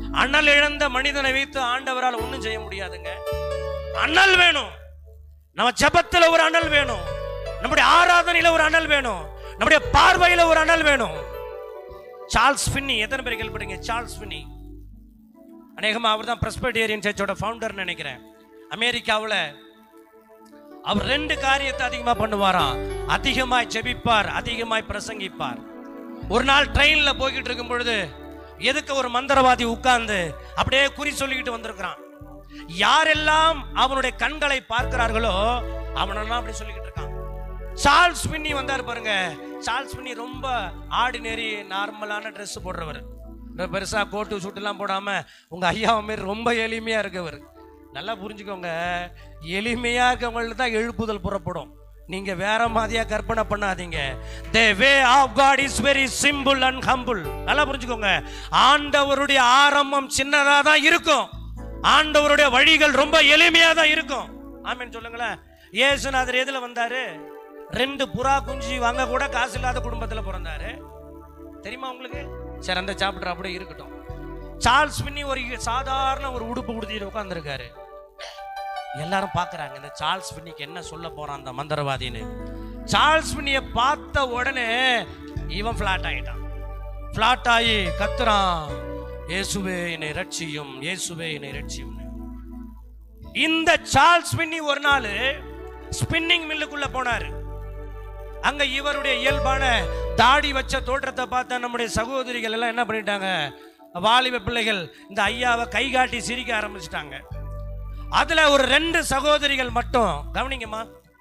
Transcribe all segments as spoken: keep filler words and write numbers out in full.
அனல் இழந்த மனிதனை வைத்து ஆண்டவரால் ஒண்ணும் செய்ய முடியாதுங்க. அனல் வேணும். நம்ம ஜெபத்துல ஒரு அனல் வேணும், நம்முடைய ஆராதனையில ஒரு அனல் வேணும், நம்முடைய பார்வையில ஒரு அனல் வேணும். சார்ல்ஸ் ஃபின்னி, எத்தனை பேர் கேள்விப்பட்டீங்க? சார்ல்ஸ் ஃபின்னி அநேகமா அவர் தான் பிரெஸ்பிட்டேரியன் சர்ச்சோட ஃபவுண்டர் நினைக்கிறேன். அமெரிக்காவில் அவர் ரெண்டு காரியத்தை அதிகமா பண்ணுவாராம். அதிகமாய் ஜெபிப்பார், அதிகமாய் பிரசங்கிப்பார். ஒரு நாள் ட்ரெயின்ல போய்கிட்டு இருக்கும் பொழுது எதுக்கு ஒரு மந்திரவாதி உட்கார்ந்து அப்படியே குறி சொல்லிக்கிட்டு வந்திருக்கிறான். யாரெல்லாம் அவனுடைய கண்களை பார்க்கிறார்களோ அவனெல்லாம் அப்படி சொல்லிக்கிட்டு இருக்கான். சார்ல்ஸ் ஃபின்னி வந்தார் பாருங்க. சார்ல்ஸ் ஃபின்னி ரொம்ப ஆர்டினரி நார்மலான ட்ரெஸ் போடுறவர், பெருசா கோட்டு சூட்டுலாம் போடாம உங்க ஐயாவை மாரி ரொம்ப எளிமையா இருக்கவர். நல்லா புரிஞ்சுக்கோங்க, எளிமையா இருக்கவங்களுக்கு தான் எழுப்புதல் புறப்படும். நீங்க வேற மாதிரியா கற்பனை பண்ணாதீங்க. The way of God is very simple and humble. நல்லா புரிஞ்சுக்கோங்க, ஆண்டவருடைய ஆரம்பம் சின்னதா தான் இருக்கும், ஆண்டவருடைய வழிகள் ரொம்ப எளிமையா தான் இருக்கும். ஆமென் சொல்லுங்களேன். இயேசுநாதர் எதுல வந்தாரு? ரெண்டு புறா குஞ்சு வாங்க கூட காசு இல்லாத குடும்பத்துல பிறந்தாரு. தெரியுமா உங்களுக்கு? சரி, அந்த சாப்டர் அப்படியே இருக்கட்டும். சார்ல்ஸ் ஃபின்னி ஒரு சாதாரண ஒரு உடுப்பு உடுத்திட்டு உட்கார்ந்துருக்காரு. எல்லாரும் பாக்குறாங்க இந்த சார்ல்ஸ் ஃபின்னிக்கு என்ன சொல்ல போறான் அந்த மந்திரவாதின்னு. சார்ல்ஸ் ஃபின்னியை பார்த்த உடனே இவன் பிளாட் ஆயிட்டான். பிளாட் ஆகி கத்துறான், இயேசுவே என்னை ரட்சியும், இயேசுவே என்னை ரட்சியும். இந்த சார்ல்ஸ் ஃபின்னி ஒரு நாள் ஸ்பின்னிங் மில்லுக்குள்ள போனாரு. அங்க இவருடைய இயல்பான தாடி வச்ச தோற்றத்தை பார்த்த நம்முடைய சகோதரிகள் எல்லாம் என்ன பண்ணிட்டாங்க, வாலிப பிள்ளைகள் இந்த ஐயாவை கை காட்டி சிரிக்க ஆரம்பிச்சிட்டாங்க. அதுல ஒரு ரெண்டு சகோதரிகள் மட்டும், கவனிங்கம்மா,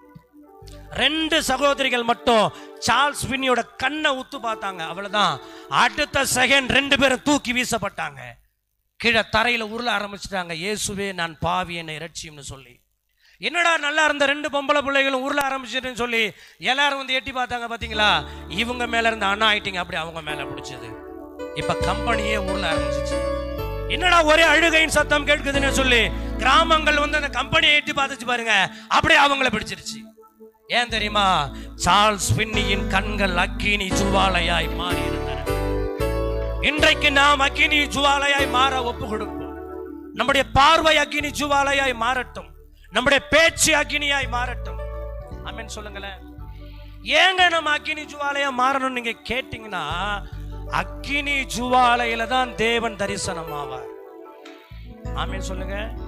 ரெண்டு சகோதரிகள் மட்டும் சார்ல்ஸ் ஃபின்னியோட கண்ணை உத்து பார்த்தாங்க. அவ்வளவுதான், அடுத்த செகண்ட் ரெண்டு பேரும் தூக்கி வீசப்பட்டாங்க. கீழே தரையில உருள ஆரம்பிச்சிட்டாங்க. இயேசுவே நான் பாவி, என்னை ரட்சியும்னு சொல்லி. என்னடா நல்லா இருந்த ரெண்டு பொம்பளை பிள்ளைகளும் உருள ஆரம்பிச்சுன்னு சொல்லி எல்லாரும் வந்து எட்டி பார்த்தாங்க. பாத்தீங்களா, இவங்க மேல இருந்த அண்ணா ஆயிட்டிங்க, அப்படி அவங்க மேல பிடிச்சது. இப்ப கம்பெனியே உருள ஆரம்பிச்சிச்சு. என்னடா ஒரே அழுகையின் சத்தம் கேட்குதுன்னு சொல்லி கிராமங்கள் வந்து அந்த கம்பெனியை எட்டி பார்த்துச்சு பாருங்க, அப்படியே அவங்கள பிடிச்சிருச்சு. ஏன் தெரியுமா? சார்ல்ஸ் ஃபின்னியின் கண்கள் அக்கினி ஜுவாலையாய் மாறி இருந்தன. இன்றைக்கு நாம் அக்கினி ஜுவாலையாய் மாற ஒப்பு கொடுப்போம். நம்முடைய பார்வை அக்கினி ஜுவாலையாய் மாறட்டும், நம்முடைய பேச்சு அக்கினியாய் மாறட்டும். ஆமென் சொல்லுங்களேன். ஏங்க நம்ம அக்கினி ஜுவாலையா மாறணும் நீங்க கேட்டீங்கன்னா, அக்கினி ஜுவாலையில தான் தேவன் தரிசனம் ஆவார். ஆமென் சொல்லுங்க.